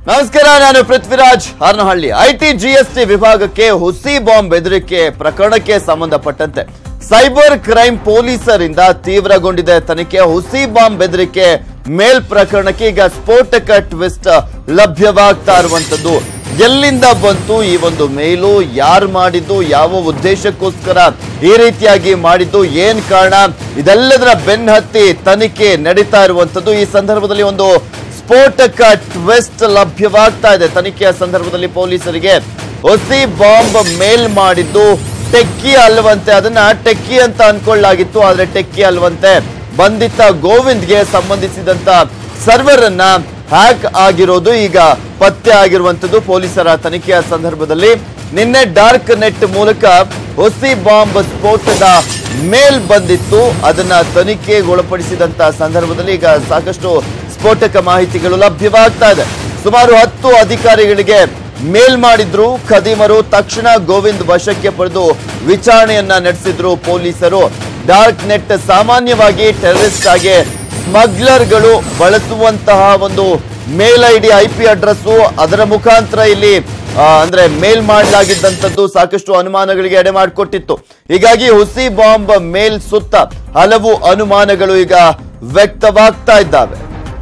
ನಮಸ್ಕಾರ, ನಾನು Prithviraj Haranahalli. IT GST ವಿಭಾಗಕ್ಕೆ ಹುಸಿ ಬಾಂಬ್ ಬೆದರಿಕೆ ಪ್ರಕರಣಕ್ಕೆ ಸಂಬಂಧಪಟ್ಟಂತೆ ಸೈಬರ್ ಕ್ರೈಮ್ ಪೊಲೀಸರಿಂದ ತೀವ್ರಗೊಂಡಿದೆ ತನಿಖೆ. ಹುಸಿ ಬಾಂಬ್ ಬೆದರಿಕೆ ಮೇಲ್ ಪ್ರಕರಣಕ್ಕೆ ಈಗ ಸ್ಫೋಟಕ ಟ್ವಿಸ್ಟ್ ಲಭ್ಯವಾಗ್ತಾ ಇರುವಂತದ್ದು. ಎಲ್ಲಿಂದ ಬಂತು ಈ ಒಂದು ಮೇಲು, ಯಾರು ಮಾಡಿದ್ದು, ಯಾವ ಉದ್ದೇಶಕ್ಕೋಸ್ಕರ ಈ ರೀತಿಯಾಗಿ ಮಾಡಿದ್ದು, ಏನ್ ಕಾರಣ, ಇದೆಲ್ಲದರ ಬೆನ್ನಹತ್ತಿ ತನಿಖೆ ನಡೀತಾ ಇರುವಂತದ್ದು. ಈ ಸಂದರ್ಭದಲ್ಲಿ ಒಂದು ಸ್ಫೋಟಕ ಟ್ವಿಸ್ಟ್ ಲಭ್ಯವಾಗ್ತಾ ಇದೆ. ತನಿಖೆಯ ಸಂದರ್ಭದಲ್ಲಿ ಪೊಲೀಸರಿಗೆ ಹುಸಿ ಬಾಂಬ್ ಮೇಲ್ ಮಾಡಿದ್ದು ಟೆಕ್ಕಿ ಅಲ್ವಂತೆ. ಅದನ್ನ ಟೆಕ್ಕಿ ಅಂತ ಅನ್ಕೊಳ್ಳಲಾಗಿತ್ತು, ಆದ್ರೆ ಟೆಕ್ಕಿ ಅಲ್ವಂತೆ. ಬಂಧಿತ ಗೋವಿಂದ್ಗೆ ಸಂಬಂಧಿಸಿದಂತ ಸರ್ವರ್ ಅನ್ನ ಹ್ಯಾಕ್ ಆಗಿರೋದು ಈಗ ಪತ್ತೆ ಆಗಿರುವಂತದ್ದು. ಪೊಲೀಸರ ತನಿಖೆಯ ಸಂದರ್ಭದಲ್ಲಿ ನಿನ್ನೆ ಡಾರ್ಕ್ ನೆಟ್ ಮೂಲಕ ಹುಸಿ ಬಾಂಬ್ ಸ್ಫೋಟದ ಮೇಲ್ ಬಂದಿತ್ತು. ಅದನ್ನ ತನಿಖೆಗೊಳಪಡಿಸಿದಂತ ಸಂದರ್ಭದಲ್ಲಿ ಈಗ ಸಾಕಷ್ಟು ಸ್ಫೋಟಕ ಮಾಹಿತಿಗಳು ಲಭ್ಯವಾಗ್ತಾ ಇದೆ. ಸುಮಾರು 10 ಅಧಿಕಾರಿಗಳಿಗೆ ಮೇಲ್ ಮಾಡಿದ್ರು ಖದೀಮರು. ತಕ್ಷಣ ಗೋವಿಂದ್ ವಶಕ್ಕೆ ಪಡೆದು ವಿಚಾರಣೆಯನ್ನ ನಡೆಸಿದ್ರು ಪೊಲೀಸರು. ಡಾರ್ಕ್ ನೆಟ್ ಸಾಮಾನ್ಯವಾಗಿ ಟೆರರಿಸ್ಟ್ ಆಗಿ ಸ್ಮಗ್ಲರ್ಗಳು ಬಳಸುವಂತಹ ಒಂದು ಮೇಲ್ ಐಡಿ, IP ಅಡ್ರೆಸ್, ಅದರ ಮುಖಾಂತರ ಇಲ್ಲಿ ಅಂದ್ರೆ ಮೇಲ್ ಮಾಡಲಾಗಿದ್ದಂಥದ್ದು ಸಾಕಷ್ಟು ಅನುಮಾನಗಳಿಗೆ ಎಡೆ ಮಾಡಿಕೊಟ್ಟಿತ್ತು. ಹೀಗಾಗಿ ಹುಸಿ ಬಾಂಬ್ ಮೇಲ್ ಸುತ್ತ ಹಲವು ಅನುಮಾನಗಳು ಈಗ ವ್ಯಕ್ತವಾಗ್ತಾ ಇದ್ದಾವೆ.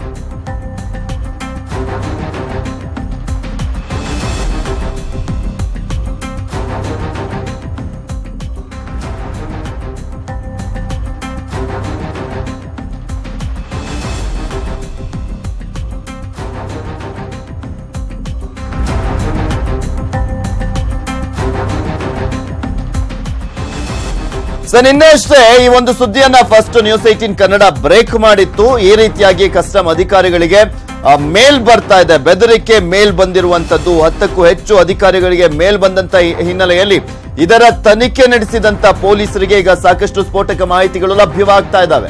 ನಿನ್ನೆಷ್ಟೇ ಈ ಒಂದು ಸುದ್ದಿಯನ್ನ ಫಸ್ಟ್ ನ್ಯೂಸ್ 18 ಕನ್ನಡ ಬ್ರೇಕ್ ಮಾಡಿತ್ತು. ಈ ರೀತಿಯಾಗಿ ಕಸ್ಟಮ್ ಅಧಿಕಾರಿಗಳಿಗೆ ಮೇಲ್ ಬರ್ತಾ ಇದೆ, ಬೆದರಿಕೆ ಮೇಲ್ ಬಂದಿರುವಂತದ್ದು. 10ಕ್ಕೂ ಹೆಚ್ಚು ಅಧಿಕಾರಿಗಳಿಗೆ ಮೇಲ್ ಬಂದಂತ ಹಿನ್ನೆಲೆಯಲ್ಲಿ ಇದರ ತನಿಖೆ ನಡೆಸಿದಂತ ಪೊಲೀಸರಿಗೆ ಈಗ ಸಾಕಷ್ಟು ಸ್ಫೋಟಕ ಮಾಹಿತಿಗಳು ಲಭ್ಯವಾಗ್ತಾ ಇದ್ದಾವೆ.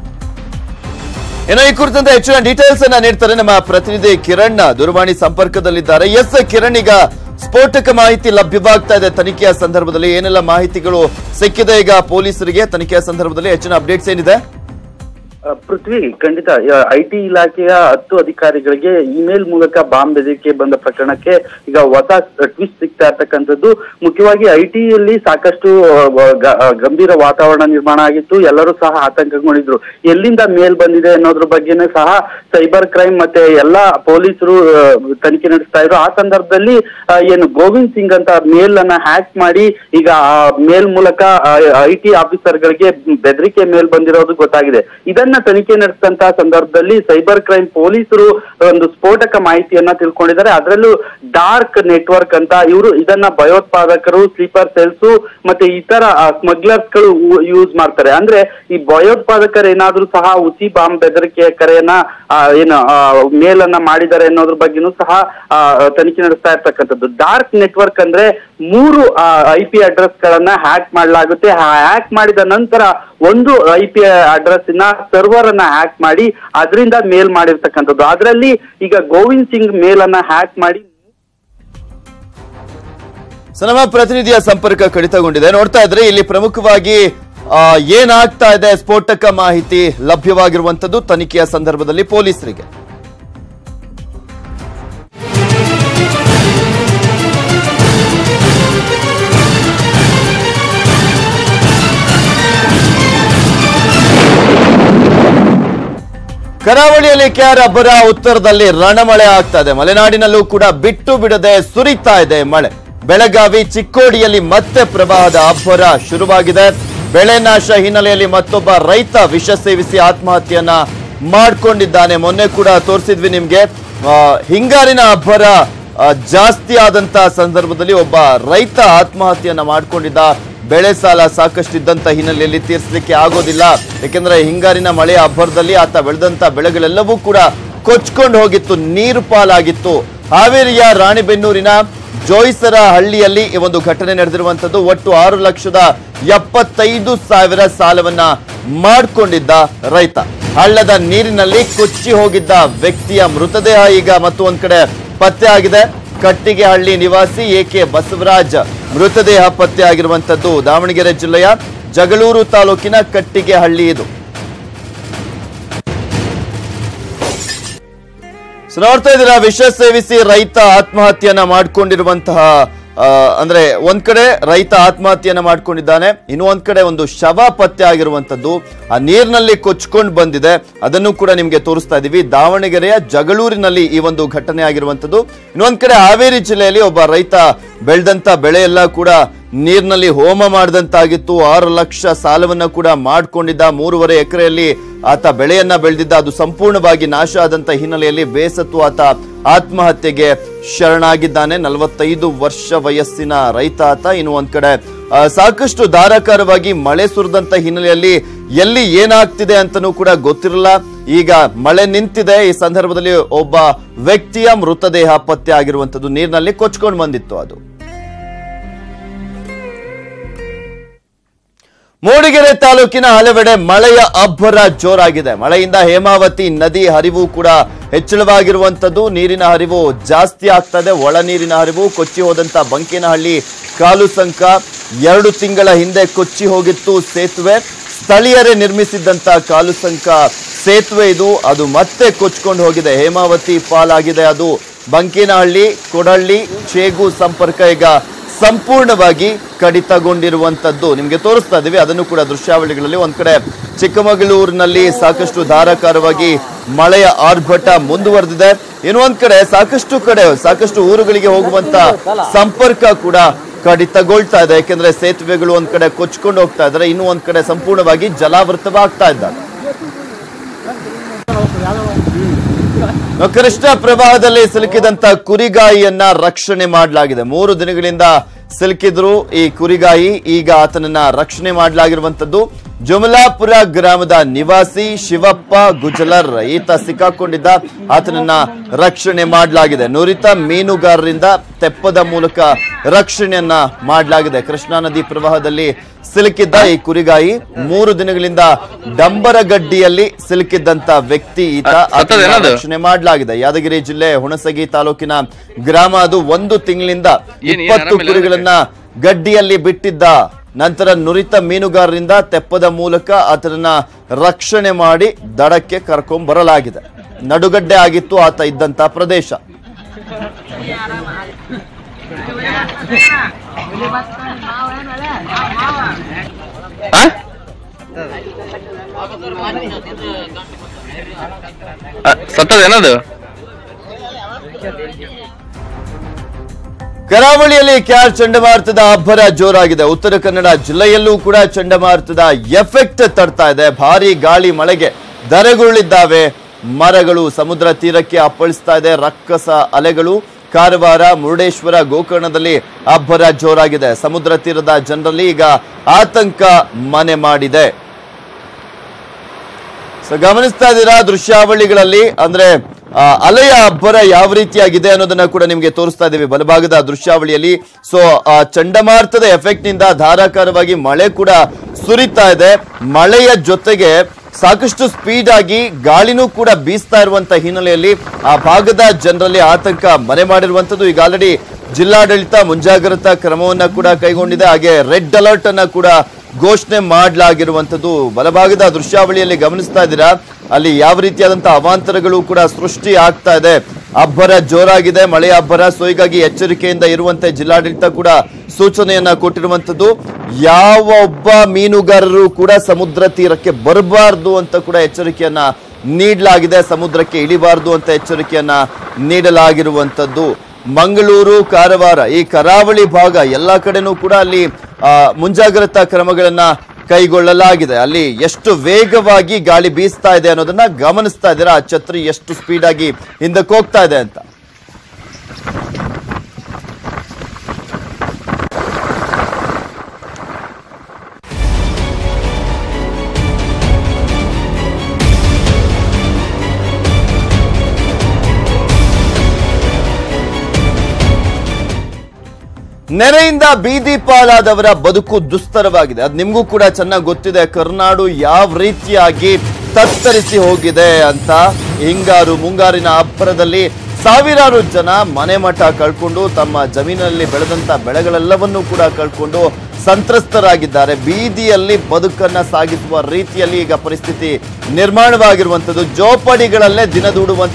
ಈ ಕುರಿತಂತೆ ಹೆಚ್ಚಿನ ಡೀಟೇಲ್ಸ್ ಅನ್ನ ನೀಡ್ತಾರೆ ನಮ್ಮ ಪ್ರತಿನಿಧಿ ಕಿರಣ್ ದೂರವಾಣಿ ಸಂಪರ್ಕದಲ್ಲಿದ್ದಾರೆ. ಎಸ್ ಕಿರಣ್, ಈಗ ಸ್ಫೋಟಕ ಮಾಹಿತಿ ಲಭ್ಯವಾಗ್ತಾ ಇದೆ ತನಿಖೆಯ ಸಂದರ್ಭದಲ್ಲಿ. ಏನೆಲ್ಲ ಮಾಹಿತಿಗಳು ಸಿಕ್ಕಿದೆ ಈಗ ಪೊಲೀಸರಿಗೆ ತನಿಖೆಯ ಸಂದರ್ಭದಲ್ಲಿ? ಹೆಚ್ಚಿನ ಅಪ್ಡೇಟ್ಸ್ ಏನಿದೆ? ಪೃಥ್ವಿ, ಖಂಡಿತ ಐಟಿ ಇಲಾಖೆಯ 10 ಅಧಿಕಾರಿಗಳಿಗೆ ಇಮೇಲ್ ಮೂಲಕ ಬಾಂಬ್ ಬೆದರಿಕೆ ಬಂದ ಪ್ರಕರಣಕ್ಕೆ ಈಗ ಹೊಸ ಟ್ವಿಸ್ಟ್ ಸಿಗ್ತಾ ಇರ್ತಕ್ಕಂಥದ್ದು. ಮುಖ್ಯವಾಗಿ ಐಟಿಯಲ್ಲಿ ಸಾಕಷ್ಟು ಗಂಭೀರ ವಾತಾವರಣ ನಿರ್ಮಾಣ ಆಗಿತ್ತು. ಎಲ್ಲರೂ ಸಹ ಆತಂಕಗೊಂಡಿದ್ರು. ಎಲ್ಲಿಂದ ಮೇಲ್ ಬಂದಿದೆ ಅನ್ನೋದ್ರ ಬಗ್ಗೆನೇ ಸಹ ಸೈಬರ್ ಕ್ರೈಮ್ ಮತ್ತೆ ಎಲ್ಲಾ ಪೊಲೀಸರು ತನಿಖೆ ನಡೆಸ್ತಾ ಇದ್ರು. ಆ ಸಂದರ್ಭದಲ್ಲಿ ಏನು ಗೋವಿಂದ್ ಸಿಂಗ್ ಅಂತ ಮೇಲ್ ಅನ್ನ ಹ್ಯಾಕ್ ಮಾಡಿ ಈಗ ಮೇಲ್ ಮೂಲಕ ಐಟಿ ಆಫೀಸರ್ಗಳಿಗೆ ಬೆದರಿಕೆ ಮೇಲ್ ಬಂದಿರೋದು ಗೊತ್ತಾಗಿದೆ. ಇದನ್ನ ತನಿಖೆ ನಡೆಸಿದಂತಹ ಸಂದರ್ಭದಲ್ಲಿ ಸೈಬರ್ ಕ್ರೈಮ್ ಪೊಲೀಸರು ಒಂದು ಸ್ಫೋಟಕ ಮಾಹಿತಿಯನ್ನ ತಿಳ್ಕೊಂಡಿದ್ದಾರೆ. ಅದರಲ್ಲೂ ಡಾರ್ಕ್ ನೆಟ್ವರ್ಕ್ ಅಂತ ಇವರು ಇದನ್ನ ಭಯೋತ್ಪಾದಕರು, ಸ್ಲೀಪರ್ ಸೆಲ್ಸ್ ಮತ್ತೆ ಇತರ ಸ್ಮಗ್ಲರ್ಸ್ ಗಳು ಯೂಸ್ ಮಾಡ್ತಾರೆ. ಅಂದ್ರೆ ಈ ಭಯೋತ್ಪಾದಕರು ಏನಾದ್ರೂ ಸಹ ಹುಸಿ ಬಾಂಬ್ ಬೆದರಿಕೆಯ ಕರೆಯನ್ನ ಏನು ಮೇಲನ್ನ ಮಾಡಿದ್ದಾರೆ ಅನ್ನೋದ್ರ ಬಗ್ಗೆನೂ ಸಹ ತನಿಖೆ ನಡೆಸ್ತಾ ಇರ್ತಕ್ಕಂಥದ್ದು. ಡಾರ್ಕ್ ನೆಟ್ವರ್ಕ್ ಅಂದ್ರೆ 3 IP ಅಡ್ರೆಸ್ ಗಳನ್ನ ಹ್ಯಾಕ್ ಮಾಡಲಾಗುತ್ತೆ. ಹ್ಯಾಕ್ ಮಾಡಿದ ನಂತರ ಒಂದು IP ಅಡ್ರೆಸ್ ನ ಸರ್ವರ್ ಅನ್ನ ಹ್ಯಾಕ್ ಮಾಡಿ ಅದರಿಂದ ಮೇಲ್ ಮಾಡಿರ್ತಕ್ಕಂಥದ್ದು. ಅದರಲ್ಲಿ ಈಗ ಗೋವಿಂದ್ ಸಿಂಗ್ ಮೇಲ್ ಅನ್ನ ಹ್ಯಾಕ್ ಮಾಡಿ ನಮ್ಮ ಪ್ರತಿನಿಧಿಯ ಸಂಪರ್ಕ ಕಡಿತಗೊಂಡಿದೆ. ನೋಡ್ತಾ ಇದ್ರೆ ಇಲ್ಲಿ ಪ್ರಮುಖವಾಗಿ ಏನಾಗ್ತಾ ಇದೆ, ಸ್ಫೋಟಕ ಮಾಹಿತಿ ಲಭ್ಯವಾಗಿರುವಂತದ್ದು ತನಿಖೆಯ ಸಂದರ್ಭದಲ್ಲಿ ಪೊಲೀಸರಿಗೆ. ಕರಾವಳಿಯಲ್ಲಿ ಕೆಆರ್ ಅಬ್ಬರ, ಉತ್ತರದಲ್ಲಿ ರಣಮಳೆ ಆಗ್ತಾ ಇದೆ. ಮಲೆನಾಡಿನಲ್ಲೂ ಕೂಡ ಬಿಟ್ಟು ಬಿಡದೆ ಸುರಿತಾ ಇದೆ ಮಳೆ. ಬೆಳಗಾವಿ, ಚಿಕ್ಕೋಡಿಯಲ್ಲಿ ಮತ್ತೆ ಪ್ರವಾಹದ ಅಬ್ಬರ ಶುರುವಾಗಿದೆ. ಬೆಳೆ ನಾಶ ಹಿನ್ನೆಲೆಯಲ್ಲಿ ಮತ್ತೊಬ್ಬ ರೈತ ವಿಷ ಸೇವಿಸಿ ಆತ್ಮಹತ್ಯೆಯನ್ನ ಮಾಡಿಕೊಂಡಿದ್ದಾನೆ. ಮೊನ್ನೆ ಕೂಡ ತೋರಿಸಿದ್ವಿ ನಿಮ್ಗೆ. ಹಿಂಗಾರಿನ ಅಬ್ಬರ ಜಾಸ್ತಿ ಆದಂತ ಸಂದರ್ಭದಲ್ಲಿ ಒಬ್ಬ ರೈತ ಆತ್ಮಹತ್ಯೆಯನ್ನ ಮಾಡಿಕೊಂಡಿದ್ದ. ಬೆಳೆ ಸಾಲ ಸಾಕಷ್ಟಿದ್ದಂತ ಹಿನ್ನೆಲೆಯಲ್ಲಿ ತೀರಿಸಲಿಕ್ಕೆ ಆಗೋದಿಲ್ಲ. ಯಾಕೆಂದ್ರೆ ಹಿಂಗಾರಿನ ಮಳೆಯ ಅಬ್ಬರದಲ್ಲಿ ಆತ ಬೆಳೆದಂತ ಬೆಳೆಗಳೆಲ್ಲವೂ ಕೂಡ ಕೊಚ್ಕೊಂಡು ಹೋಗಿತ್ತು, ನೀರು ಪಾಲಾಗಿತ್ತು. ಹಾವೇರಿಯ ರಾಣಿಬೆನ್ನೂರಿನ ಜೋಯಿಸರ ಹಳ್ಳಿಯಲ್ಲಿ ಈ ಒಂದು ಘಟನೆ ನಡೆದಿರುವಂತದ್ದು. ಒಟ್ಟು 6,75,000 ಸಾಲವನ್ನ ಮಾಡಿಕೊಂಡಿದ್ದ ರೈತ. ಹಳ್ಳದ ನೀರಿನಲ್ಲಿ ಕೊಚ್ಚಿ ಹೋಗಿದ್ದ ವ್ಯಕ್ತಿಯ ಮೃತದೇಹ ಈಗ ಮತ್ತೊಂದು ಕಡೆ ಪತ್ತೆ ಆಗಿದೆ. ಕಟ್ಟಿಗೆಹಳ್ಳಿ ನಿವಾಸಿ AK ಬಸವರಾಜ್ ಮೃತದೇಹ ಪತ್ತೆ ಆಗಿರುವಂತದ್ದು. ದಾವಣಗೆರೆ ಜಿಲ್ಲೆಯ ಜಗಳೂರು ತಾಲೂಕಿನ ಕಟ್ಟಿಗೆಹಳ್ಳಿ ಇದು. ನೋಡ್ತಾ ಇದ್ದೀರಾ, ವಿಷ ಸೇವಿಸಿ ರೈತ ಆತ್ಮಹತ್ಯೆಯನ್ನ ಮಾಡ್ಕೊಂಡಿರುವಂತಹ ಅಂದ್ರೆ ಒಂದ್ ಕಡೆ ರೈತ ಆತ್ಮಹತ್ಯೆಯನ್ನ ಮಾಡ್ಕೊಂಡಿದ್ದಾನೆ, ಇನ್ನು ಒಂದ್ ಕಡೆ ಒಂದು ಶವ ಪತ್ತೆ ಆಗಿರುವಂತದ್ದು ಆ ನೀರಿನಲ್ಲಿ ಕೊಚ್ಕೊಂಡು ಬಂದಿದೆ. ಅದನ್ನು ಕೂಡ ನಿಮ್ಗೆ ತೋರಿಸ್ತಾ ಇದೀವಿ. ದಾವಣಗೆರೆಯ ಜಗಳೂರಿನಲ್ಲಿ ಈ ಒಂದು ಘಟನೆ ಆಗಿರುವಂತದ್ದು. ಇನ್ನೊಂದ್ ಕಡೆ ಹಾವೇರಿ ಜಿಲ್ಲೆಯಲ್ಲಿ ಒಬ್ಬ ರೈತ ಬೆಳೆದಂತ ಬೆಳೆ ಎಲ್ಲ ಕೂಡ ನೀರಿನಲ್ಲಿ ಹೋಮ ಮಾಡಿದಂತಾಗಿತ್ತು. 6 ಲಕ್ಷ ಸಾಲವನ್ನ ಕೂಡ ಮಾಡ್ಕೊಂಡಿದ್ದ. 3.5 ಎಕರೆಯಲ್ಲಿ ಆತ ಬೆಳೆಯನ್ನ ಬೆಳೆದಿದ್ದ. ಅದು ಸಂಪೂರ್ಣವಾಗಿ ನಾಶ ಆದಂತ ಹಿನ್ನೆಲೆಯಲ್ಲಿ ಬೇಸತ್ತು ಆತ ಆತ್ಮಹತ್ಯೆಗೆ ಶರಣಾಗಿದ್ದಾನೆ. 45 ವರ್ಷ ವಯಸ್ಸಿನ ರೈತ ಆತ. ಇನ್ನು ಒಂದ್ ಕಡೆ ಸಾಕಷ್ಟು ಧಾರಾಕಾರವಾಗಿ ಮಳೆ ಸುರಿದಂತ ಹಿನ್ನೆಲೆಯಲ್ಲಿ ಎಲ್ಲಿ ಏನಾಗ್ತಿದೆ ಅಂತನೂ ಕೂಡ ಗೊತ್ತಿರಲ್ಲ. ಈಗ ಮಳೆ ನಿಂತಿದೆ. ಈ ಸಂದರ್ಭದಲ್ಲಿ ಒಬ್ಬ ವ್ಯಕ್ತಿಯ ಮೃತದೇಹ ಪತ್ತೆ ಆಗಿರುವಂತದ್ದು ನೀರಿನಲ್ಲಿ ಕೊಚ್ಕೊಂಡು ಬಂದಿತ್ತು. ಅದು ಮೂಡಿಗೆರೆ ತಾಲೂಕಿನ ಹಲವೆಡೆ ಮಳೆಯ ಅಬ್ಬರ ಜೋರಾಗಿದೆ. ಮಳೆಯಿಂದ ಹೇಮಾವತಿ ನದಿ ಹರಿವು ಕೂಡ ಹೆಚ್ಚಳವಾಗಿರುವಂತದ್ದು. ನೀರಿನ ಹರಿವು ಜಾಸ್ತಿ ಆಗ್ತಾ ಇದೆ. ಒಳ ನೀರಿನ ಹರಿವು ಕೊಚ್ಚಿ ಹೋದಂತ ಬಂಕೇನಹಳ್ಳಿ ಕಾಲು ಸಂಕ 2 ತಿಂಗಳ ಹಿಂದೆ ಕೊಚ್ಚಿ ಹೋಗಿತ್ತು ಸೇತುವೆ. ಸ್ಥಳೀಯರೇ ನಿರ್ಮಿಸಿದ್ದಂತ ಕಾಲು ಸಂಕ ಸೇತುವೆ ಇದು. ಅದು ಮತ್ತೆ ಕೊಚ್ಕೊಂಡು ಹೋಗಿದೆ. ಹೇಮಾವತಿ ಪಾಲಾಗಿದೆ. ಅದು ಬಂಕೇನಹಳ್ಳಿ ಕೊಡಳ್ಳಿ ಚೇಗು ಸಂಪರ್ಕ ಈಗ ಸಂಪೂರ್ಣವಾಗಿ ಕಡಿತಗೊಂಡಿರುವಂತದ್ದು ನಿಮಗೆ ತೋರಿಸ್ತಾ ಇದೀವಿ. ಅದನ್ನು ಕೂಡ ದೃಶ್ಯಾವಳಿಗಳಲ್ಲಿ ಒಂದ್ ಕಡೆ ಚಿಕ್ಕಮಗಳೂರಿನಲ್ಲಿ ಸಾಕಷ್ಟು ಧಾರಾಕಾರವಾಗಿ ಮಳೆಯ ಆರ್ಭಟ ಮುಂದುವರೆದಿದೆ. ಇನ್ನೊಂದ್ ಕಡೆ ಸಾಕಷ್ಟು ಊರುಗಳಿಗೆ ಹೋಗುವಂತ ಸಂಪರ್ಕ ಕೂಡ ಕಡಿತಗೊಳ್ತಾ ಇದೆ. ಯಾಕೆಂದ್ರೆ ಸೇತುವೆಗಳು ಒಂದ್ ಕಡೆ ಕೊಚ್ಕೊಂಡು ಹೋಗ್ತಾ ಇದ್ದಾರೆ, ಇನ್ನು ಒಂದ್ ಕಡೆ ಸಂಪೂರ್ಣವಾಗಿ ಜಲಾವೃತವಾಗ್ತಾ ಇದ್ದಾರೆ. ಕೃಷ್ಣ ಪ್ರವಾಹದಲ್ಲಿ ಸಿಲುಕಿದಂತ ಕುರಿಗಾಯಿಯನ್ನ ರಕ್ಷಣೆ ಮಾಡಲಾಗಿದೆ. 3 ದಿನಗಳಿಂದ ಸಿಲುಕಿದ್ರು ಈ ಕುರಿಗಾಯಿ. ಈಗ ಆತನನ್ನ ರಕ್ಷಣೆ ಮಾಡಲಾಗಿರುವಂತದ್ದು. ಜುಮಲಾಪುರ ಗ್ರಾಮದ ನಿವಾಸಿ ಶಿವಪ್ಪ ಗುಜಲರ್ ಈತ ಸಿಕ್ಕಾಕೊಂಡಿದ್ದ. ಆತನನ್ನ ರಕ್ಷಣೆ ಮಾಡಲಾಗಿದೆ. ನುರಿತ ಮೀನುಗಾರರಿಂದ ತೆಪ್ಪದ ಮೂಲಕ ರಕ್ಷಣೆಯನ್ನ ಮಾಡಲಾಗಿದೆ. ಕೃಷ್ಣಾ ನದಿ ಪ್ರವಾಹದಲ್ಲಿ ಸಿಲುಕಿದ್ದ ಈ ಕುರಿಗಾಯಿ 3 ದಿನಗಳಿಂದ ಡಂಬರಗಡ್ಡಿಯಲ್ಲಿ ಸಿಲುಕಿದ್ದಂತ ವ್ಯಕ್ತಿ ಈತ. ರಕ್ಷಣೆ ಮಾಡಲಾಗಿದೆ. ಯಾದಗಿರಿ ಜಿಲ್ಲೆ ಹುಣಸಗಿ ತಾಲೂಕಿನ ಗ್ರಾಮ ಅದು. 1 ತಿಂಗಳಿಂದ 20 ಕುರಿಗಳನ್ನ ಗಡ್ಡಿಯಲ್ಲಿ ಬಿಟ್ಟಿದ್ದ. ನಂತರ ನುರಿತ ಮೀನುಗಾರರಿಂದ ತೆಪ್ಪದ ಮೂಲಕ ಆತನನ್ನ ರಕ್ಷಣೆ ಮಾಡಿ ದಡಕ್ಕೆ ಕರ್ಕೊಂಡ್ ಬರಲಾಗಿದೆ. ನಡುಗಡ್ಡೆ ಆಗಿತ್ತು ಆತ ಇದ್ದಂತ ಪ್ರದೇಶ. ಸತ್ತದೇನದು? ಕರಾವಳಿಯಲ್ಲಿ ಕ್ಯಾರ್ ಚಂಡಮಾರುತದ ಅಬ್ಬರ ಜೋರಾಗಿದೆ. ಉತ್ತರ ಕನ್ನಡ ಜಿಲ್ಲೆಯಲ್ಲೂ ಕೂಡ ಚಂಡಮಾರುತದ ಎಫೆಕ್ಟ್ ತಡ್ತಾ ಇದೆ. ಭಾರಿ ಗಾಳಿ ಮಳೆಗೆ ಧರೆಗುರುಳಿದ್ದಾವೆ. ಮರಗಳು ಸಮುದ್ರ ತೀರಕ್ಕೆ ಅಪ್ಪಳಿಸ್ತಾ ಇದೆ. ರಕ್ಕಸ ಅಲೆಗಳು. ಕಾರವಾರ, ಮುರುಡೇಶ್ವರ, ಗೋಕರ್ಣದಲ್ಲಿ ಅಬ್ಬರ ಜೋರಾಗಿದೆ. ಸಮುದ್ರ ತೀರದ ಜನರಲ್ಲಿ ಈಗ ಆತಂಕ ಮನೆ ಮಾಡಿದೆ. ಗಮನಿಸ್ತಾ ಇದ್ದೀರಾ ದೃಶ್ಯಾವಳಿಗಳಲ್ಲಿ. ಅಂದ್ರೆ ಅಲೆಯ ಅಬ್ಬರ ಯಾವ ರೀತಿಯಾಗಿದೆ ಅನ್ನೋದನ್ನ ಕೂಡ ನಿಮ್ಗೆ ತೋರಿಸ್ತಾ ಇದ್ದೀವಿ ಬಲಭಾಗದ ದೃಶ್ಯಾವಳಿಯಲ್ಲಿ. ಸೊ ಚಂಡಮಾರುತದ ಎಫೆಕ್ಟ್ ನಿಂದ ಧಾರಾಕಾರವಾಗಿ ಮಳೆ ಕೂಡ ಸುರಿತಾ ಇದೆ. ಮಳೆಯ ಜೊತೆಗೆ ಸಾಕಷ್ಟು ಸ್ಪೀಡ್ ಆಗಿ ಗಾಳಿನೂ ಕೂಡ ಬೀಸ್ತಾ ಇರುವಂತ ಹಿನ್ನೆಲೆಯಲ್ಲಿ ಆ ಭಾಗದ ಜನರಲ್ಲಿ ಆತಂಕ ಮನೆ ಮಾಡಿರುವಂತದ್ದು. ಈಗ ಆಲ್ರೆಡಿ ಜಿಲ್ಲಾಡಳಿತ ಮುಂಜಾಗ್ರತಾ ಕ್ರಮವನ್ನ ಕೂಡ ಕೈಗೊಂಡಿದೆ. ಹಾಗೆ ರೆಡ್ ಅಲರ್ಟ್ ಅನ್ನ ಕೂಡ ಘೋಷಣೆ ಮಾಡಲಾಗಿರುವಂತದ್ದು ಬಲಭಾಗದ ದೃಶ್ಯಾವಳಿಯಲ್ಲಿ ಗಮನಿಸ್ತಾ ಇದ್ದೀರಾ. ಅಲ್ಲಿ ಯಾವ ರೀತಿಯಾದಂತಹ ಅವಾಂತರಗಳು ಕೂಡ ಸೃಷ್ಟಿ ಆಗ್ತಾ ಇದೆ. ಅಬ್ಬರ ಜೋರಾಗಿದೆ, ಮಳೆಯ ಅಬ್ಬರ. ಸೊ ಹೀಗಾಗಿ ಎಚ್ಚರಿಕೆಯಿಂದ ಇರುವಂತೆ ಜಿಲ್ಲಾಡಳಿತ ಕೂಡ ಸೂಚನೆಯನ್ನ ಕೊಟ್ಟಿರುವಂತದ್ದು. ಯಾವ ಒಬ್ಬ ಮೀನುಗಾರರು ಕೂಡ ಸಮುದ್ರ ತೀರಕ್ಕೆ ಬರಬಾರ್ದು ಅಂತ ಕೂಡ ಎಚ್ಚರಿಕೆಯನ್ನ ನೀಡಲಾಗಿದೆ. ಸಮುದ್ರಕ್ಕೆ ಇಳಿಬಾರ್ದು ಅಂತ ಎಚ್ಚರಿಕೆಯನ್ನ ನೀಡಲಾಗಿರುವಂತದ್ದು. ಮಂಗಳೂರು, ಕಾರವಾರ ಈ ಕರಾವಳಿ ಭಾಗ ಎಲ್ಲಾ ಕಡೆನೂ ಕೂಡ ಅಲ್ಲಿ ಮುಂಜಾಗ್ರತಾ ಕ್ರಮಗಳನ್ನ ಕೈಗೊಳ್ಳಲಾಗಿದೆ. ಅಲ್ಲಿ ಎಷ್ಟು ವೇಗವಾಗಿ ಗಾಳಿ ಬೀಸ್ತಾ ಇದೆ ಅನ್ನೋದನ್ನ ಗಮನಿಸ್ತಾ ಇದ್ದೀರಾ. ಆ ಛತ್ರಿ ಎಷ್ಟು ಸ್ಪೀಡ್ ಆಗಿ ಹಿಂದಕ್ಕೆ ಹೋಗ್ತಾ ಇದೆ ಅಂತ. ನೆರೆಯಿಂದ ಬೀದಿ ಪಾಲಾದವರ ಬದುಕು ದುಸ್ತರವಾಗಿದೆ. ಅದು ನಿಮಗೂ ಕೂಡ ಚೆನ್ನಾಗಿ ಗೊತ್ತಿದೆ. ಕರ್ನಾಡು ಯಾವ ರೀತಿಯಾಗಿ ತತ್ತರಿಸಿ ಹೋಗಿದೆ ಅಂತ. ಹಿಂಗಾರು ಮುಂಗಾರಿನ ಅಬ್ಬರದಲ್ಲಿ ಸಾವಿರಾರು ಜನ ಮನೆ ಮಠ ಕಳ್ಕೊಂಡು ತಮ್ಮ ಜಮೀನಲ್ಲಿ ಬೆಳೆದಂತ ಬೆಳೆಗಳೆಲ್ಲವನ್ನೂ ಕೂಡ ಕಳ್ಕೊಂಡು ಸಂತ್ರಸ್ತರಾಗಿದ್ದಾರೆ. ಬೀದಿಯಲ್ಲಿ ಬದುಕನ್ನ ಸಾಗಿಸುವ ರೀತಿಯಲ್ಲಿ ಈಗ ಪರಿಸ್ಥಿತಿ ನಿರ್ಮಾಣವಾಗಿರುವಂತದ್ದು. ಜೋಪಡಿಗಳಲ್ಲೇ ದಿನದೂಡುವಂತ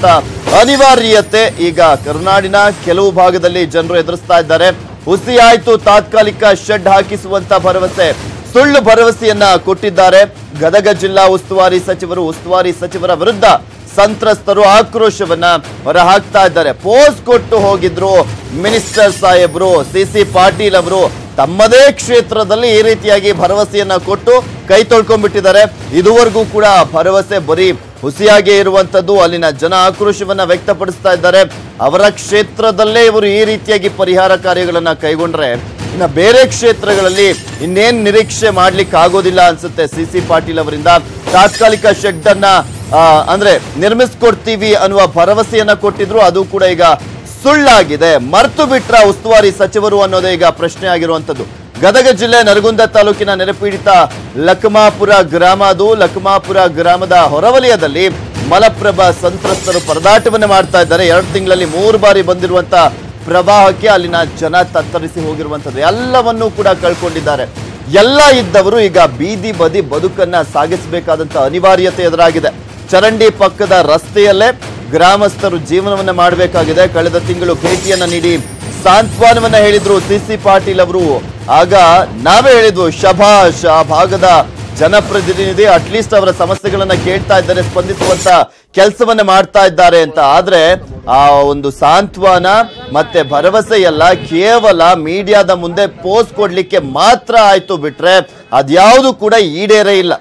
ಅನಿವಾರ್ಯತೆ ಈಗ ಕರುನಾಡಿನ ಕೆಲವು ಭಾಗದಲ್ಲಿ ಜನರು ಎದುರಿಸ್ತಾ ಇದ್ದಾರೆ. ಹುಸಿ ಆಯ್ತು, ತಾತ್ಕಾಲಿಕ ಶೆಡ್ ಹಾಕಿಸುವಂತ ಭರವಸೆ, ಸುಳ್ಳು ಭರವಸೆಯನ್ನ ಕೊಟ್ಟಿದ್ದಾರೆ. ಗದಗ ಜಿಲ್ಲಾ ಉಸ್ತುವಾರಿ ಸಚಿವರ ವಿರುದ್ಧ ಸಂತ್ರಸ್ತರು ಆಕ್ರೋಶವನ್ನ ಹೊರಹಾಕ್ತಾ ಇದ್ದಾರೆ. ಪೋಸ್ಟ್ ಕೊಟ್ಟು ಹೋಗಿದ್ರು ಮಿನಿಸ್ಟರ್ ಸಾಹೇಬ್ರು, ಸಿಸಿ ಪಾಟೀಲ್ ಅವರು ತಮ್ಮದೇ ಕ್ಷೇತ್ರದಲ್ಲಿ ಈ ರೀತಿಯಾಗಿ ಭರವಸೆಯನ್ನ ಕೊಟ್ಟು ಕೈ ತೊಳ್ಕೊಂಡ್ಬಿಟ್ಟಿದ್ದಾರೆ. ಇದುವರೆಗೂ ಕೂಡ ಭರವಸೆ ಬರೀ ಹುಸಿಯಾಗಿ ಇರುವಂತದ್ದು. ಅಲ್ಲಿನ ಜನ ಆಕ್ರೋಶವನ್ನ ವ್ಯಕ್ತಪಡಿಸ್ತಾ ಇದ್ದಾರೆ. ಅವರ ಕ್ಷೇತ್ರದಲ್ಲೇ ಇವರು ಈ ರೀತಿಯಾಗಿ ಪರಿಹಾರ ಕಾರ್ಯಗಳನ್ನ ಕೈಗೊಂಡ್ರೆ ಇನ್ನು ಬೇರೆ ಕ್ಷೇತ್ರಗಳಲ್ಲಿ ಇನ್ನೇನ್ ನಿರೀಕ್ಷೆ ಮಾಡ್ಲಿಕ್ಕೆ ಆಗೋದಿಲ್ಲ ಅನ್ಸುತ್ತೆ. ಸಿಸಿ ಪಾಟೀಲ್ ಅವರಿಂದ ತಾತ್ಕಾಲಿಕ ಶೆಡ್ ಅನ್ನ ಅಂದ್ರೆ ನಿರ್ಮಿಸ್ಕೊಡ್ತೀವಿ ಅನ್ನುವ ಭರವಸೆಯನ್ನ ಕೊಟ್ಟಿದ್ರು, ಅದು ಕೂಡ ಈಗ ಸುಳ್ಳಾಗಿದೆ. ಮರ್ತು ಬಿಟ್ರ ಉಸ್ತುವಾರಿ ಸಚಿವರು ಅನ್ನೋದೇ ಈಗ ಪ್ರಶ್ನೆ ಆಗಿರುವಂತದ್ದು. ಗದಗ ಜಿಲ್ಲೆ ನರಗುಂದ ತಾಲೂಕಿನ ನೆರೆಪೀಡಿತ ಲಕ್ಮಾಪುರ ಗ್ರಾಮ, ಅದು ಲಕ್ಮಾಪುರ ಗ್ರಾಮದ ಹೊರವಲಯದಲ್ಲಿ ಮಲಪ್ರಭಾ ಸಂತ್ರಸ್ತರು ಪರದಾಟವನ್ನ ಮಾಡ್ತಾ ಇದ್ದಾರೆ. 2 ತಿಂಗಳಲ್ಲಿ 3 ಬಾರಿ ಬಂದಿರುವಂತ ಪ್ರವಾಹಕ್ಕೆ ಅಲ್ಲಿನ ಜನ ತತ್ತರಿಸಿ ಹೋಗಿರುವಂತದ್ದು, ಎಲ್ಲವನ್ನೂ ಕೂಡ ಕಳ್ಕೊಂಡಿದ್ದಾರೆ. ಎಲ್ಲ ಇದ್ದವರು ಈಗ ಬೀದಿ ಬದಿ ಬದುಕನ್ನ ಸಾಗಿಸಬೇಕಾದಂತ ಅನಿವಾರ್ಯತೆ ಎದುರಾಗಿದೆ. ಚರಂಡಿ ಪಕ್ಕದ ರಸ್ತೆಯಲ್ಲೇ ಗ್ರಾಮಸ್ಥರು ಜೀವನವನ್ನ ಮಾಡಬೇಕಾಗಿದೆ. ಕಳೆದ ತಿಂಗಳು ಭೇಟಿಯನ್ನ ನೀಡಿ ಸಾಂತ್ವನವನ್ನ ಹೇಳಿದ್ರು ಸಿಸಿ ಪಾಟೀಲ್ ಅವರು. ಆಗ ನಾವೇ ಹೇಳಿದ್ವು, ಶಭಾಷ್, ಆ ಭಾಗದ ಜನಪ್ರತಿನಿಧಿ ಅಟ್ಲೀಸ್ಟ್ ಅವರ ಸಮಸ್ಯೆಗಳನ್ನ ಕೇಳ್ತಾ ಇದ್ದಾರೆ, ಸ್ಪಂದಿಸುವಂತ ಕೆಲಸವನ್ನ ಮಾಡ್ತಾ ಇದ್ದಾರೆ ಅಂತ. ಆದ್ರೆ ಆ ಒಂದು ಸಾಂತ್ವನ ಮತ್ತೆ ಭರವಸೆ ಎಲ್ಲ ಕೇವಲ ಮೀಡಿಯಾದ ಮುಂದೆ ಪೋಸ್ಟ್ ಕೊಡ್ಲಿಕ್ಕೆ ಮಾತ್ರ ಆಯ್ತು, ಬಿಟ್ರೆ ಅದ್ಯಾವುದು ಕೂಡ ಈಡೇರೇ ಇಲ್ಲ.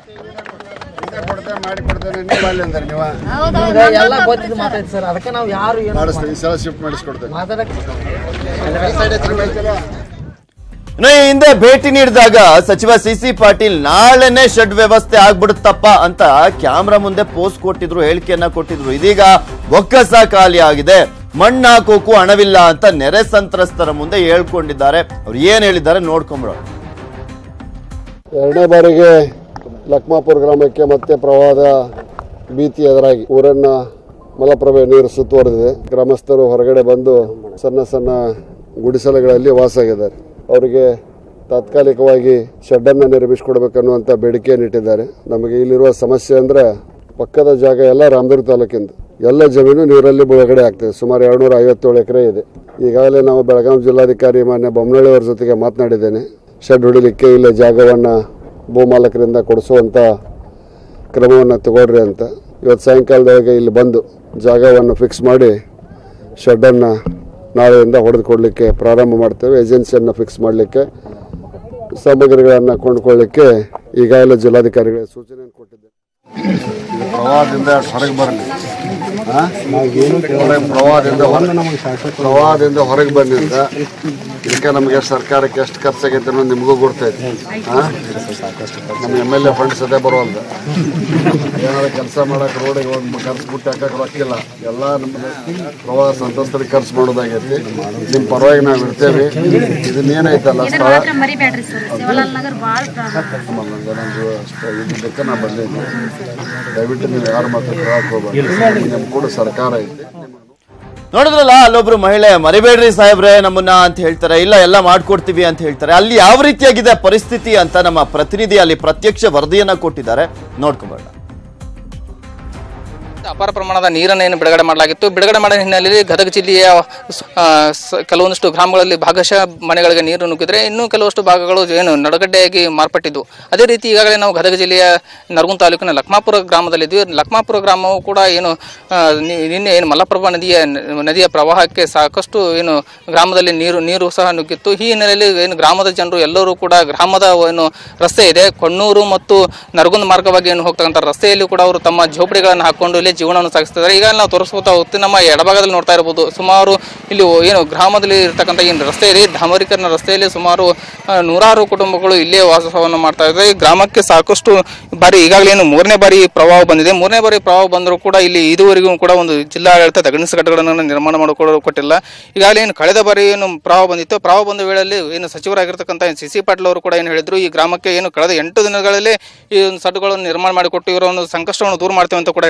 ಹಿಂದೆ ಭೇಟಿ ನೀಡಿದಾಗ ಸಚಿವ ಸಿಸಿ ಪಾಟೀಲ್ ನಾಳೆನೆ ಶೆಡ್ ವ್ಯವಸ್ಥೆ ಆಗ್ಬಿಡುತ್ತಪ್ಪ ಅಂತ ಕ್ಯಾಮ್ರಾ ಮುಂದೆ ಪೋಸ್ಟ್ ಕೊಟ್ಟಿದ್ರು, ಹೇಳಿಕೆಯನ್ನ ಕೊಟ್ಟಿದ್ರು. ಇದೀಗ ಒಕ್ಕಸ ಖಾಲಿ ಆಗಿದೆ, ಮಣ್ಣು ಹಾಕೋಕು ಹಣವಿಲ್ಲ ಅಂತ ನೆರೆ ಸಂತ್ರಸ್ತರ ಮುಂದೆ ಹೇಳ್ಕೊಂಡಿದ್ದಾರೆ. ಅವ್ರು ಏನ್ ಹೇಳಿದ್ದಾರೆ ನೋಡ್ಕೊಂಡ್ಬಿಡೋಣ. 2ನೇ ಬಾರಿಗೆ ಲಕ್ಮಾಪುರ ಗ್ರಾಮಕ್ಕೆ ಮತ್ತೆ ಪ್ರವಾಹದ ಭೀತಿ ಎದುರಾಗಿ ಊರನ್ನ ಮಲಪ್ರಭೆ ನೀರು ಸುತ್ತುವರೆದಿದೆ. ಗ್ರಾಮಸ್ಥರು ಹೊರಗಡೆ ಬಂದು ಸಣ್ಣ ಸಣ್ಣ ಗುಡಿಸಲುಗಳಲ್ಲಿ ವಾಸಾಗಿದ್ದಾರೆ. ಅವರಿಗೆ ತಾತ್ಕಾಲಿಕವಾಗಿ ಶೆಡ್ಡನ್ನು ನಿರ್ಮಿಸಿಕೊಡ್ಬೇಕನ್ನುವಂಥ ಬೇಡಿಕೆಯನ್ನಿಟ್ಟಿದ್ದಾರೆ. ನಮಗೆ ಇಲ್ಲಿರುವ ಸಮಸ್ಯೆ ಅಂದರೆ ಪಕ್ಕದ ಜಾಗ ಎಲ್ಲ ರಾಮದುರ್ಗ ತಾಲೂಕಿಂದ ಎಲ್ಲ ಜಮೀನು ನೀರಲ್ಲಿ ಮುಳುಗಡೆ ಆಗ್ತದೆ. ಸುಮಾರು 257 ಎಕರೆ ಇದೆ. ಈಗಾಗಲೇ ನಾವು ಬೆಳಗಾವಿ ಜಿಲ್ಲಾಧಿಕಾರಿ ಮಾನ್ಯ ಬೊಮ್ಮನಳ್ಳಿ ಅವರ ಜೊತೆಗೆ ಮಾತನಾಡಿದ್ದೇನೆ. ಶೆಡ್ ಹೊಡಿಲಿಕ್ಕೆ ಇಲ್ಲ ಜಾಗವನ್ನು ಭೂಮಾಲಕರಿಂದ ಕೊಡಿಸುವಂಥ ಕ್ರಮವನ್ನು ತಗೊಳ್ರಿ ಅಂತ. ಇವತ್ತು ಸಾಯಂಕಾಲದೊಳಗೆ ಇಲ್ಲಿ ಬಂದು ಜಾಗವನ್ನು ಫಿಕ್ಸ್ ಮಾಡಿ ಶೆಡ್ಡನ್ನು ನಾಳೆಯಿಂದ ಹೊಡೆದುಕೊಡ್ಲಿಕ್ಕೆ ಪ್ರಾರಂಭ ಮಾಡ್ತೇವೆ. ಏಜೆನ್ಸಿಯನ್ನು ಫಿಕ್ಸ್ ಮಾಡಲಿಕ್ಕೆ, ಸಾಮಗ್ರಿಗಳನ್ನು ಕೊಂಡುಕೊಳ್ಳಲಿಕ್ಕೆ ಈಗಾಗಲೇ ಜಿಲ್ಲಾಧಿಕಾರಿಗಳಿಗೆ ಸೂಚನೆಯನ್ನು ಕೊಟ್ಟಿದ್ದೇವೆ. ಪ್ರವಾಹದಿಂದ ಹೊರಗೆ ಬರಲಿ, ಪ್ರವಾಹದಿಂದ ಹೊರಗೆ ಬನ್ನಿ ಅಂತ. ಇದಕ್ಕೆ ನಮಗೆ ಸರ್ಕಾರಕ್ಕೆ ಎಷ್ಟು ಖರ್ಚಾಗೈತೆ ಅನ್ನೋದು ನಿಮಗೂ ಗೊತ್ತೈತೆ. ನಮ್ಮ MLA ಫಂಡ್ಸ್ ಅದೇ ಬರೋಲ್ದ. ಏನಾದ್ರು ಕೆಲಸ ಮಾಡಕ್ಕೆ ರೋಡಿಗೆ ಒಂದು ಖರ್ಚು ಬಿಟ್ಟು ಹಾಕಕ್ಕೆ ರೊಕ್ಕಿಲ್ಲ. ಎಲ್ಲ ನಮ್ಮದು ಪ್ರವಾಹ ಸಂತ್ರಸ್ತರಿಗೆ ಖರ್ಚು ಮಾಡೋದಾಗೈತಿ. ನಿಮ್ಮ ಪರವಾಗಿ ನಾವು ಇರ್ತೇವೆ. ಇದನ್ನೇನೈತಲ್ಲ ಸ್ಥಳ ಇದಕ್ಕೆ ನಾವು ಬಂದಿದ್ದೆ. ದಯವಿಟ್ಟು ನೀವು ಯಾರು ಮಾತ್ರ ಕೇಳಕ್ಕೆ ಹೋಗ್ಬಾರ್ದು. ನಮ್ಮ ಕೂಡ ಸರ್ಕಾರ ಐತೆ. ನೋಡಿದ್ರಲ್ಲ, ಅಲ್ಲೊಬ್ರು ಮಹಿಳೆ ಮರಿಬೇಡ್ರಿ ಸಾಹೇಬ್ರೆ ನಮ್ಮನ್ನ ಅಂತ ಹೇಳ್ತಾರೆ, ಇಲ್ಲ ಎಲ್ಲ ಮಾಡ್ಕೊಡ್ತೀವಿ ಅಂತ ಹೇಳ್ತಾರೆ. ಅಲ್ಲಿ ಯಾವ ರೀತಿಯಾಗಿದೆ ಪರಿಸ್ಥಿತಿ ಅಂತ ನಮ್ಮ ಪ್ರತಿನಿಧಿ ಅಲ್ಲಿ ಪ್ರತ್ಯಕ್ಷ ವರದಿಯನ್ನ ಕೊಟ್ಟಿದ್ದಾರೆ, ನೋಡ್ಕೊಂಬೇಡ. ಅಪಾರ ಪ್ರಮಾಣದ ನೀರನ್ನು ಏನು ಬಿಡುಗಡೆ ಮಾಡಲಾಗಿತ್ತು. ಬಿಡುಗಡೆ ಮಾಡಿದ ಹಿನ್ನೆಲೆಯಲ್ಲಿ ಗದಗ ಜಿಲ್ಲೆಯ ಕೆಲವೊಂದಿಷ್ಟು ಗ್ರಾಮಗಳಲ್ಲಿ ಭಾಗಶಃ ಮನೆಗಳಿಗೆ ನೀರು ನುಗ್ಗಿದ್ರೆ ಇನ್ನೂ ಕೆಲವಷ್ಟು ಭಾಗಗಳು ಏನು ನಡುಗಡ್ಡೆಯಾಗಿ ಮಾರ್ಪಟ್ಟಿದ್ದು. ಅದೇ ರೀತಿ ಈಗಾಗಲೇ ನಾವು ಗದಗ ಜಿಲ್ಲೆಯ ನರಗುಂದ ತಾಲೂಕಿನ ಲಕ್ಮಾಪುರ ಗ್ರಾಮದಲ್ಲಿದ್ವಿ. ಲಕ್ಮಾಪುರ ಗ್ರಾಮವು ಕೂಡ ಏನು ನಿನ್ನೆ ಏನು ಮಲಪ್ರಭಾ ನದಿಯ ಪ್ರವಾಹಕ್ಕೆ ಸಾಕಷ್ಟು ಏನು ಗ್ರಾಮದಲ್ಲಿ ನೀರು ಸಹ ನುಗ್ಗಿತ್ತು. ಈ ಹಿನ್ನೆಲೆಯಲ್ಲಿ ಏನು ಗ್ರಾಮದ ಜನರು ಎಲ್ಲರೂ ಕೂಡ ಗ್ರಾಮದ ಏನು ರಸ್ತೆ ಇದೆ, ಕೊಣ್ಣೂರು ಮತ್ತು ನರಗುಂದ ಮಾರ್ಗವಾಗಿ ಏನು ಹೋಗ್ತಕ್ಕಂಥ ರಸ್ತೆಯಲ್ಲಿ ಕೂಡ ಅವರು ತಮ್ಮ ಝೋಪಡಿಗಳನ್ನು ಹಾಕೊಂಡು ಇಲ್ಲಿ ಜೀವನವನ್ನು ಸಾಗಿಸ್ತಿದ್ದಾರೆ. ಈಗ ನಾವು ತೋರಿಸ್ಕೊತಾ ಹೋಗ್ತೀವಿ. ನಮ್ಮ ಎಡಭಾಗದಲ್ಲಿ ನೋಡ್ತಾ ಇರಬಹುದು, ಸುಮಾರು ಇಲ್ಲಿ ಏನು ಗ್ರಾಮದಲ್ಲಿ ಇರ್ತಕ್ಕಂಥ ಏನು ರಸ್ತೆ ಇದೆ, ಡಾಂಬರೀಕರಣ ರಸ್ತೆಯಲ್ಲಿ ಸುಮಾರು 100 ಕುಟುಂಬಗಳು ಇಲ್ಲೇ ವಾಸವನ್ನು ಮಾಡ್ತಾ ಇದ್ದಾರೆ. ಈ ಗ್ರಾಮಕ್ಕೆ ಸಾಕಷ್ಟು ಬಾರಿ ಈಗಾಗಲೇ ಏನು 3ನೇ ಬಾರಿ ಪ್ರವಾಹ ಬಂದಿದೆ. 3ನೇ ಬಾರಿ ಪ್ರವಾಹ ಬಂದರೂ ಕೂಡ ಇಲ್ಲಿ ಇದುವರೆಗೂ ಕೂಡ ಒಂದು ಜಿಲ್ಲಾಡಳಿತ ತಗಣಿಸ ಘಟಕಗಳನ್ನು ನಿರ್ಮಾಣ ಮಾಡಿಕೊಟ್ಟಿಲ್ಲ. ಈಗಾಗಲೇ ಏನು ಕಳೆದ ಬಾರಿ ಏನು ಪ್ರವಾಹ ಬಂದಿತ್ತು, ಪ್ರವಾಹ ಬಂದ ವೇಳೆಯಲ್ಲಿ ಏನು ಸಚಿವರಾಗಿರ್ತಕ್ಕಂಥ ಸಿಸಿ ಪಾಟೀಲ್ ಅವರು ಕೂಡ ಏನು ಹೇಳಿದ್ರು, ಈ ಗ್ರಾಮಕ್ಕೆ ಏನು ಕಳೆದ 8 ದಿನಗಳಲ್ಲಿ ಈ ಒಂದು ಸಡ್ಡುಗಳನ್ನು ನಿರ್ಮಾಣ ಮಾಡಿಕೊಟ್ಟು ಇವರ ಒಂದು ಸಂಕಷ್ಟವನ್ನು ದೂರ ಮಾಡ್ತೇವೆ ಅಂತ ಕೂಡ ಹೇಳಿದ್ರು. ಅದನ್ನು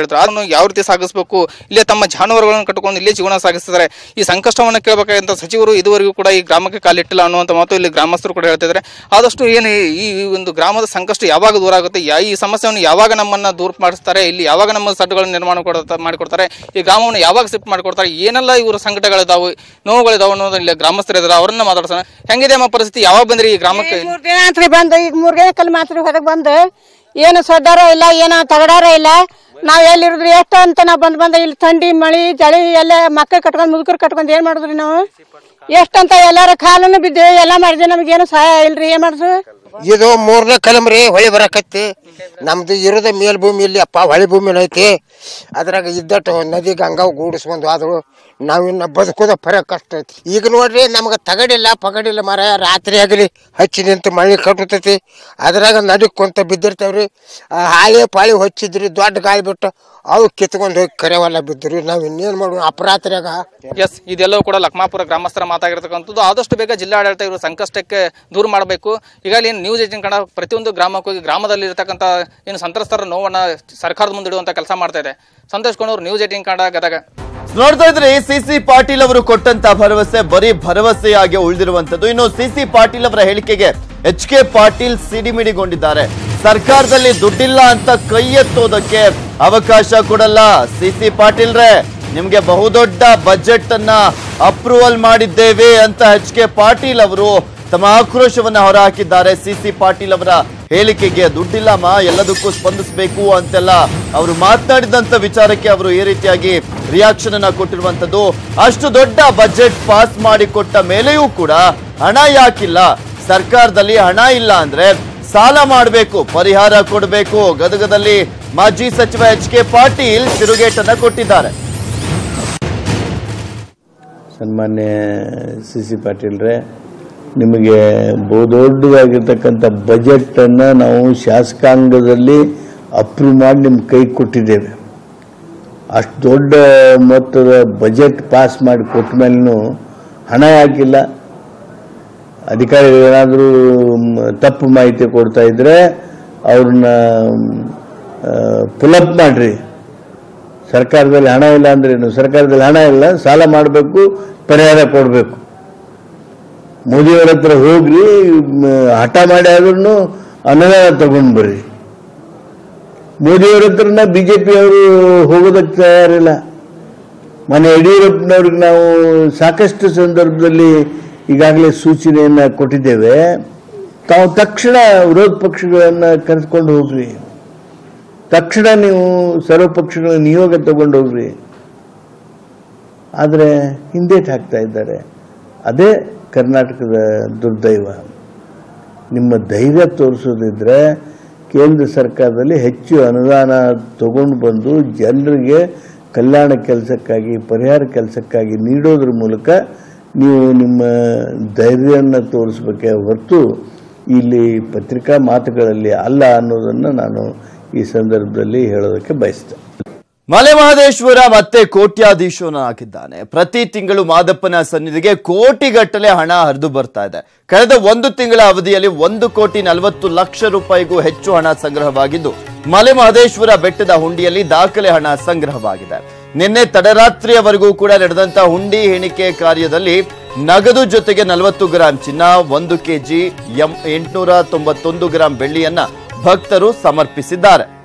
ಯಾವ ರೀತಿ ಸಾಗಿಸಬೇಕು, ಇಲ್ಲೇ ತಮ್ಮ ಜಾನುವಾರುಗಳನ್ನು ಕಟ್ಟಿಕೊಂಡು ಇಲ್ಲೇ ಜೀವನ ಸಾಗಿಸ್ತಿದ್ದಾರೆ. ಈ ಸಂಕಷ್ಟವನ್ನು ಕೇಳಬೇಕಾದಂಥ ಸಚಿವರು ಇದುವರೆಗೂ ಕೂಡ ಈ ಗ್ರಾಮಕ್ಕೆ ಕಾಲಿಟ್ಟಿಲ್ಲ ಅನ್ನುವಂಥ ಮಾತು ಇಲ್ಲಿ ಗ್ರಾಮಸ್ಥರು ಕೂಡ ಹೇಳ್ತಿದ್ದಾರೆ. ಆದಷ್ಟು ಏನು ಈ ಒಂದು ಗ್ರಾಮದ ಸಂಕಷ್ಟ ಯಾವಾಗ ದೂರ ಆಗುತ್ತೆ, ಈ ಸಮಸ್ಯೆಯನ್ನು ಯಾವಾಗ ನಮ್ಮನ್ನು ದೂರ ಮಾಡಿಸ್ತಾರೆ, ಇಲ್ಲಿ ಯಾವಾಗ ನಮ್ಮ ಸಡ್ಡುಗಳನ್ನು ನಿರ್ಮಾಣ ಮಾಡಿಕೊಡ್ತಾರೆ, ಈ ಗ್ರಾಮವನ್ನು ಯಾವಾಗ ಶಿಫ್ಟ್ ಮಾಡಿಕೊಡ್ತಾರೆ, ಏನೆಲ್ಲ ಇವರು ಸಂಕಟಗಳಿದಾವೆ, ನೋವುಗಳಿದಾವೆ ಅನ್ನೋದು ಇಲ್ಲಿ ಗ್ರಾಮಸ್ಥರು ಇದ್ದಾರೆ. ಅವರನ್ನ ಮಾತಾಡ್ಸೋಣ. ಹೆಂಗಿದೆ ಅಮ್ಮ ಪರಿಸ್ಥಿತಿ? ಯಾವಾಗ ಬಂದ್ರಿ ಈ ಗ್ರಾಮಕ್ಕೆ? 3 ದಿನ ಆತ್ರಿ ಬಂದು. ಈಗ 3 ದಿನ ಕಲ್ ಮಾತ್ರ ಹೊರಗೆ ಬಂದು ಏನು ಸಡ್ಡಾರ ಇಲ್ಲ, ಏನು ತಗಡಾರ ಇಲ್ಲ. ನಾವ್ ಎಲ್ಲಿರುದ್ರಿ ಎಷ್ಟು ಅಂತ ನಾವ್ ಬಂದ್ ಇಲ್ಲಿ ಥಂಡಿ ಮಳಿ ಚಳಿ ಎಲ್ಲ ಮಕ್ಕಳು ಕಟ್ಕೊಂಡ್ ಮುದುಕರು ಕಟ್ಕೊಂಡ್ ಏನ್ ಮಾಡಿದ್ರಿ ನಾವು? ಎಷ್ಟಂತ ಎಲ್ಲಾರ ಕಾಲನ್ನು ಬಿದ್ದೇವೆ, ಎಲ್ಲ ಮಾಡಿದ್ವಿ. ನಮ್ಗೇನು ಸಹಾಯ ಇಲ್ರಿ, ಏನ್ ಮಾಡುದು? ಇದು 3ನೇ ಕಲಮ್ರಿ ಹೊಳಿ ಬರಕತ್ತಿ. ನಮ್ದು ಇರೋದ ಮೇಲ್ಭೂಮಿ ಇಲ್ಲಿ ಅಪ್ಪ, ಹೊಳಿ ಭೂಮಿ ಐತಿ. ಅದ್ರಾಗ ಇದ್ದಟ್ಟು ನದಿ ಗಂಗಾವ್ ಗೂಡಿಸ್ಕೊಂಡು ಆದ್ರು ನಾವಿನ್ನ ಬದುಕೋದ ಫರಕ್ ಕಷ್ಟ ಐತಿ. ಈಗ ನೋಡ್ರಿ ನಮ್ಗೆ ತಗಡಿಲ್ಲ ಪಗಡಿಲ್ಲ ಮರ, ರಾತ್ರಿ ಆಗಲಿ ಹಚ್ಚಿ ನಿಂತು ಮಳೆ ಕಟ್ಟತೈತಿ. ಅದ್ರಾಗ ನಡುಕೊಂತ ಬಿದ್ದಿರ್ತೇವ್ರಿ. ಹಾಳಿ ಪಾಳಿ ಹೊಚ್ಚಿದ್ರಿ, ದೊಡ್ಡ ಗಾಳಿ ಬಿಟ್ಟು ಅವು ಕಿತ್ಕೊಂಡು ಹೋಗಿ ಕರೆವಲ್ಲ ಬಿದ್ದ್ರಿ. ನಾವ್ ಇನ್ನೇನ್ ಮಾಡುವ ಅಪರಾತ್ರಿಯಾಗ. ಎಸ್, ಇದೆಲ್ಲವೂ ಕೂಡ ಲಕ್ಮಾಪುರ ಗ್ರಾಮಸ್ಥರ ಮಾತಾಗಿರ್ತಕ್ಕಂಥದ್ದು. ಆದಷ್ಟು ಬೇಗ ಜಿಲ್ಲಾಡಳಿತ ಇವರು ಸಂಕಷ್ಟಕ್ಕೆ ದೂರ ಮಾಡಬೇಕು. ಈಗಾಗಲೇ ನ್ಯೂಸ್ 18 ಕನ್ನಡ ಪ್ರತಿಯೊಂದು ಗ್ರಾಮಕ್ಕೆ ಹೋಗಿ ಗ್ರಾಮದಲ್ಲಿ ಇರತಕ್ಕಂಥ ಏನು ಸಂತ್ರಸ್ತರ ನೋವನ್ನ ಸರ್ಕಾರದ ಮುಂದೆ ಇಡುವಂತ ಕೆಲಸ ಮಾಡ್ತಾ ಇದೆ. ಸಂತೋಷ್ ಕೊಂಡೂರು, ನ್ಯೂಸ್ 18 ಕನ್ನಡ, ಗದಗ. ನೋಡ್ತಾ ಇದ್ರೆ ಸಿಸಿ ಪಾಟೀಲ್ ಅವರು ಕೊಟ್ಟಂತ ಭರವಸೆ ಬರೀ ಭರವಸೆಯಾಗಿ ಉಳಿದಿರುವಂತದ್ದು. ಇನ್ನು ಸಿಸಿ ಪಾಟೀಲ್ ಅವರ ಹೇಳಿಕೆಗೆ HK ಪಾಟೀಲ್ ಸಿಡಿಮಿಡಿಗೊಂಡಿದ್ದಾರೆ. ಸರ್ಕಾರದಲ್ಲಿ ದುಡ್ಡಿಲ್ಲ ಅಂತ ಕೈ ಎತ್ತೋದಕ್ಕೆ ಅವಕಾಶ ಕೊಡಲ್ಲ. ಸಿಸಿ ಪಾಟೀಲ್ರೇ, ನಿಮ್ಗೆ ಬಹುದೊಡ್ಡ ಬಜೆಟ್ ಅನ್ನ ಅಪ್ರೂವಲ್ ಮಾಡಿದ್ದೇವೆ ಅಂತ HK ಪಾಟೀಲ್ ಅವರು ತಮ್ಮ ಆಕ್ರೋಶವನ್ನ ಹೊರಹಾಕಿದ್ದಾರೆ. ಸಿಸಿ ಪಾಟೀಲ್ ಅವರ ಹೇಳಿಕೆಗೆ ದುಡ್ಡಿಲ್ಲಮ್ಮ, ಎಲ್ಲದಕ್ಕೂ ಸ್ಪಂದಿಸಬೇಕು ಅಂತೆಲ್ಲ ಅವರು ಮಾತನಾಡಿದಂತ ವಿಚಾರಕ್ಕೆ ಅವರು ಈ ರೀತಿಯಾಗಿ ರಿಯಾಕ್ಷನ್ ಅನ್ನ ಕೊಟ್ಟಿರುವಂತದ್ದು. ಅಷ್ಟು ದೊಡ್ಡ ಬಜೆಟ್ ಪಾಸ್ ಮಾಡಿಕೊಟ್ಟ ಮೇಲೆಯೂ ಕೂಡ ಹಣ ಯಾಕಿಲ್ಲ? ಸರ್ಕಾರದಲ್ಲಿ ಹಣ ಇಲ್ಲ ಅಂದ್ರೆ ಸಾಲ ಮಾಡಬೇಕು, ಪರಿಹಾರ ಕೊಡಬೇಕು. ಗದಗದಲ್ಲಿ ಮಾಜಿ ಸಚಿವ HK ಪಾಟೀಲ್ ತಿರುಗೇಟನ್ನ ಕೊಟ್ಟಿದ್ದಾರೆ. ಸನ್ಮಾನ್ಯ ಸಿಸಿ ಪಾಟೀಲ್ರೇ, ನಿಮಗೆ ಬಹುದೊಡ್ಡದಾಗಿರ್ತಕ್ಕಂಥ ಬಜೆಟನ್ನು ನಾವು ಶಾಸಕಾಂಗದಲ್ಲಿ ಅಪ್ರೂವ್ ಮಾಡಿ ನಿಮ್ಮ ಕೈ ಕೊಟ್ಟಿದ್ದೇವೆ. ಅಷ್ಟು ದೊಡ್ಡ ಮೊತ್ತದ ಬಜೆಟ್ ಪಾಸ್ ಮಾಡಿ ಕೊಟ್ಟ ಮೇಲೂ ಹಣ ಯಾಕಿಲ್ಲ? ಅಧಿಕಾರಿಗಳೇನಾದರೂ ತಪ್ಪು ಮಾಹಿತಿ ಕೊಡ್ತಾ ಇದ್ರೆ ಅವ್ರನ್ನ ಪುಲಪ್ ಮಾಡ್ರಿ. ಸರ್ಕಾರದಲ್ಲಿ ಹಣ ಇಲ್ಲ ಅಂದ್ರೇನು? ಸರ್ಕಾರದಲ್ಲಿ ಹಣ ಇಲ್ಲ, ಸಾಲ ಮಾಡಬೇಕು, ಪರಿಹಾರ ಕೊಡಬೇಕು. ಮೋದಿಯವರ ಹತ್ರ ಹೋಗ್ರಿ, ಹಠ ಮಾಡಿ ಆದ್ರೂ ಅನುದಾನ ತಗೊಂಡು ಬರ್ರಿ. ಮೋದಿಯವರ ಹತ್ರನ BJP ಅವರು ಹೋಗೋದಕ್ಕೆ ತಯಾರಿಲ್ಲ. ಮನೆ ಯಡಿಯೂರಪ್ಪನವ್ರಿಗೆ ನಾವು ಸಾಕಷ್ಟು ಸಂದರ್ಭದಲ್ಲಿ ಈಗಾಗಲೇ ಸೂಚನೆಯನ್ನ ಕೊಟ್ಟಿದ್ದೇವೆ. ತಾವು ತಕ್ಷಣ ವಿರೋಧ ಪಕ್ಷಗಳನ್ನ ಕರೆದುಕೊಂಡು ಹೋಗ್ರಿ, ತಕ್ಷಣ ನೀವು ಸರ್ವಪಕ್ಷಗಳ ನಿಯೋಗ ತಗೊಂಡು ಹೋಗ್ರಿ. ಆದರೆ ಹಿಂದೇಟು ಹಾಕ್ತಾ ಇದ್ದಾರೆ. ಅದೇ ಕರ್ನಾಟಕದ ದುರ್ದೈವ. ನಿಮ್ಮ ಧೈರ್ಯ ತೋರಿಸೋದಿದ್ರೆ ಕೇಂದ್ರ ಸರ್ಕಾರದಲ್ಲಿ ಹೆಚ್ಚು ಅನುದಾನ ತಗೊಂಡು ಬಂದು ಜನರಿಗೆ ಕಲ್ಯಾಣ ಕೆಲಸಕ್ಕಾಗಿ, ಪರಿಹಾರ ಕೆಲಸಕ್ಕಾಗಿ ನೀಡೋದ್ರ ಮೂಲಕ ನೀವು ನಿಮ್ಮ ಧೈರ್ಯವನ್ನು ತೋರಿಸಬೇಕೇ ಹೊರತು ಇಲ್ಲಿ ಪತ್ರಿಕಾ ಮಾತುಗಳಲ್ಲಿ ಅಲ್ಲ ಅನ್ನೋದನ್ನು ನಾನು ಈ ಸಂದರ್ಭದಲ್ಲಿ ಹೇಳೋದಕ್ಕೆ ಬಯಸ್ತೇನೆ. ಮಲೆ ಮಹದೇಶ್ವರ ಮತ್ತೆ ಕೋಟ್ಯಾಧೀಶನಾಗಿದ್ದಾನೆ. ಪ್ರತಿ ತಿಂಗಳು ಮಾದಪ್ಪನ ಸನ್ನಿಧಿಗೆ ಕೋಟಿಗಟ್ಟಲೆ ಹಣ ಹರಿದು ಬರ್ತಾ ಇದೆ. ಕಳೆದ 1 ತಿಂಗಳ ಅವಧಿಯಲ್ಲಿ 1,40,00,000 ರೂಪಾಯಿಗೂ ಹೆಚ್ಚು ಹಣ ಸಂಗ್ರಹವಾಗಿದ್ದು, ಮಲೆ ಮಹದೇಶ್ವರ ಬೆಟ್ಟದ ಹುಂಡಿಯಲ್ಲಿ ದಾಖಲೆ ಹಣ ಸಂಗ್ರಹವಾಗಿದೆ. ನಿನ್ನೆ ತಡರಾತ್ರಿಯವರೆಗೂ ಕೂಡ ನಡೆದಂತ ಹುಂಡಿ ಎಣಿಕೆ ಕಾರ್ಯದಲ್ಲಿ ನಗದು ಜೊತೆಗೆ 40 ಗ್ರಾಂ ಚಿನ್ನ, 1 kg 891 ಗ್ರಾಂ ಬೆಳ್ಳಿಯನ್ನ ಭಕ್ತರು ಸಮರ್ಪಿಸಿದ್ದಾರೆ.